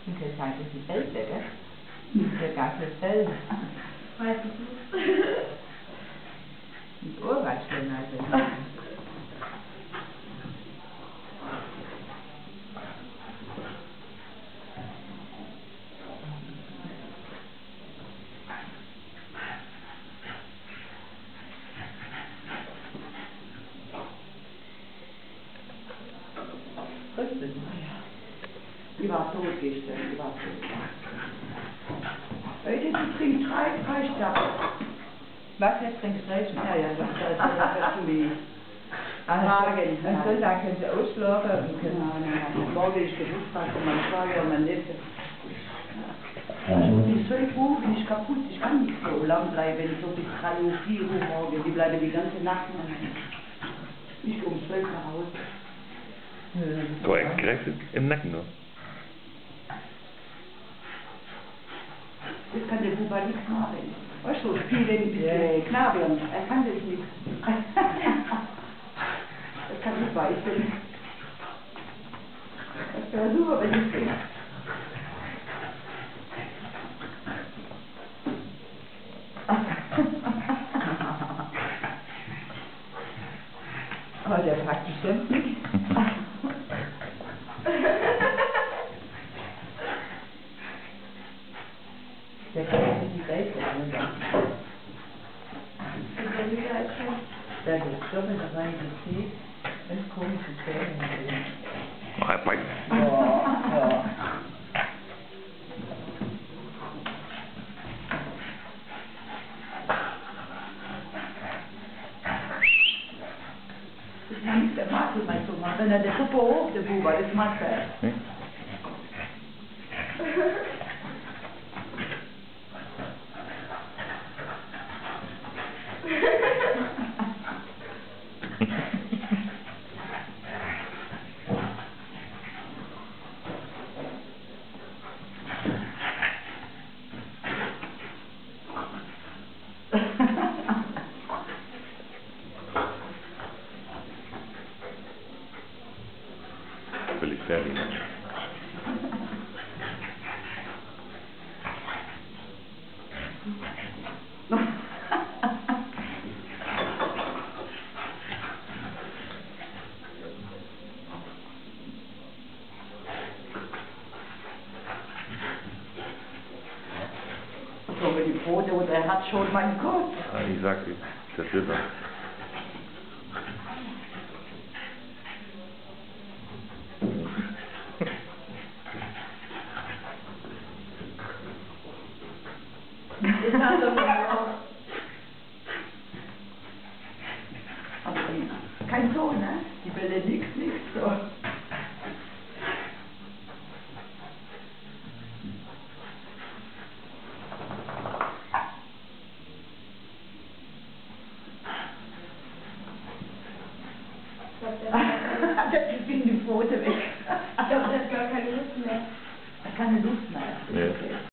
Du kannst halt ein bisschen Fell gell? Der ganze Fell. Weiß ich nicht. Das Ohr war schlimm, also. Die war tot gestern, die war tot. Heute trinkt drei Stab. Was jetzt trinkst du? Ja, das ist zu wenig. Am Sonntag können sie ausschlafen und können... Nein. Morgen ist Geburtstag von meinem Schwager und meinem Neffe. Bis 12 Uhr bin ich kaputt, ich kann nicht so lang bleiben, so bis 3 Uhr, 4 Uhr morgen. Die bleiben die ganze Nacht. Ich gehe um 12 nach Hause. Korrekt, direkt im Nacken nur. Das kann der Buba nichts machen. Weißt du, spielen mit Knabieren, er kann das nicht. Das kann Buba, ich bin. Das wäre super, wenn ich bin. Oh, der packt bestimmt nicht. Der kann ja nicht die Welt runter. Der geht stoppen, da rein ins See. Ganz komische Stellen. Noch ein Bein. Ja. Das mag der Marco mal so machen. Wenn er der Puppe hoch, der Buba, das macht er. Völlig fertig. So mit die Pfote und er hat schon meinen Gott. Ja, ich sag dir, das wird er. Aber kein so, ne? Die Bälle nix so. Das ging die Pfote weg. Ich glaube, der hat gar keine Lust mehr. Keine Lust mehr. Nee.